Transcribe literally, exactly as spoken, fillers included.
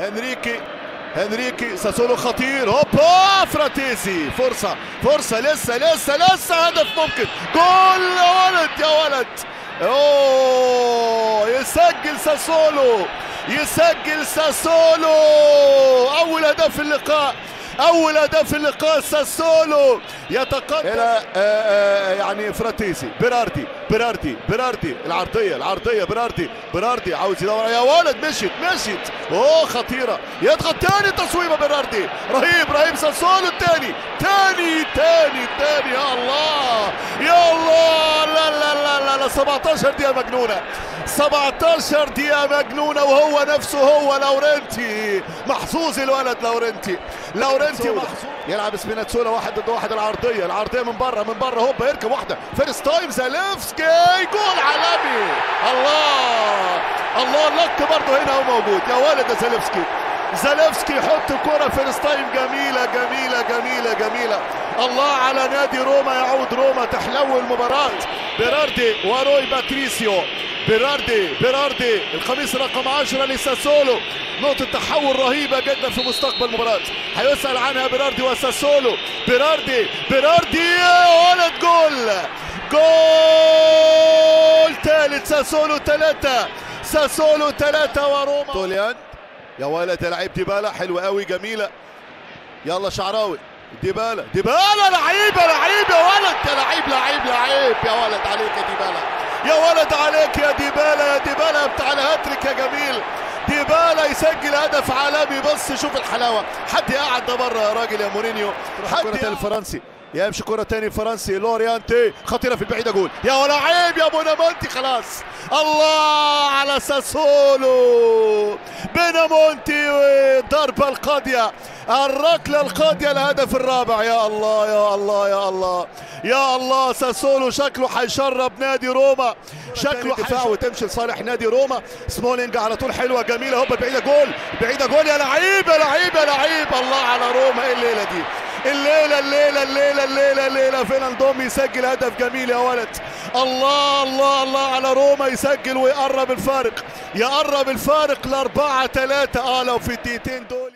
هنريكي هنريكي ساسولو خطير، هوبا فراتيسي، فرصة فرصة لسه لسه لسه هدف ممكن، جول يا ولد يا ولد. اوه يسجل ساسولو، يسجل ساسولو اول هدف في اللقاء، اول هدف اللقاء. ساسولو يتقدم الى آآ آآ يعني فراتيسي، بيراردي بيراردي بيراردي العرضيه العرضيه بيراردي بيراردي عاوز يدور يا ولد، مشيت مشيت اوه خطيره، يضغط تاني تصويبه بيراردي، رهيب رهيب. ساسولو الثاني تاني تاني تاني يا الله يا الله، لا لا لا لا لا سبعتاشر دقيقه مجنونه، سبعتاشر دقيقه مجنونه، وهو نفسه هو لورنتي، محظوظ الولد لورنتي لورنتي محظوظ. يلعب سبيناتسولا واحد ضد واحد، العرضيه العرضيه من بره من بره، هوبا يركب واحده فيرست تايم، زاليفسكي جول عالمي. الله الله اللق برضه هنا هو موجود يا ولد يا زاليفسكي، زاليفسكي يحط كرة فيرست تايم جميلة جميلة جميلة جميلة. الله على نادي روما، يعود روما تحلو المباراة. بيراردي وروي باتريسيو، بيراردي بيراردي القميص رقم عشرة لساسولو، نقطة تحول رهيبة جدا في مستقبل المباراة هيسأل عنها بيراردي وساسولو. بيراردي بيراردي يا ولد، جول جول ثالث، ساسولو ثلاثة، ساسولو ثلاثة وروما. توليان يا ولد يا لعيب، ديبالا حلوة قوي جميلة، يلا شعراوي، ديبالا ديبالا لعيبة لعيب يا ولد يا لعيب لعيب لعيب يا ولد عليك يا ديبالا، يا ولد عليك يا ديبالا، يا ديبالا بتاع الهاتريك يا جميل. ديبالا يسجل هدف عالمي، بص شوف الحلاوة، حد قاعد ده بره يا راجل يا مورينيو. كرة تاني الفرنسي، يمشي كرة تاني فرنسي، لوريانتي خطيرة في البعيدة، جول يا ولا عيب يا بونامونتي، خلاص. الله على ساسولو، بونامونتي الضربة القاضية، الركلة القاضية، الهدف الرابع. يا الله يا الله يا الله يا الله، ساسولو شكله هيشرب نادي روما، شكله دفاع وتمشي لصالح نادي روما. سمولينج على طول حلوة جميلة، هوبا بعيدة جول بعيدة جول، يا لعيب يا لعيب يا لعيب. الله على روما، ايه الليلة دي، الليلة الليلة الليلة الليلة الليلة فينالدوم يسجل هدف جميل يا ولد. الله الله الله على روما، يسجل ويقرب الفارق، يقرب الفارق لأربعة ثلاثة. اه لو في الدقيقتين دول